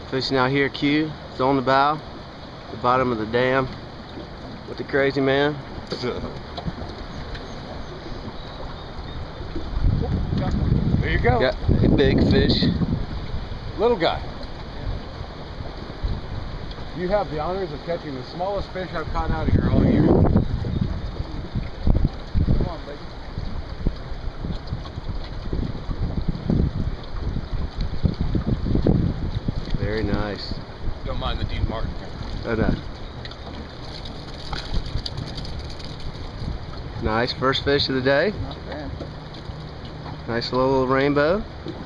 Fishing out here, Q. It's on the bow, the bottom of the dam with the crazy man. There you go. Got a big fish. Little guy. You have the honors of catching the smallest fish I've caught out here all year. Come on, baby. Very nice. Don't mind the Dean Martin here. Oh, no. Nice first fish of the day. Not bad. Nice little rainbow.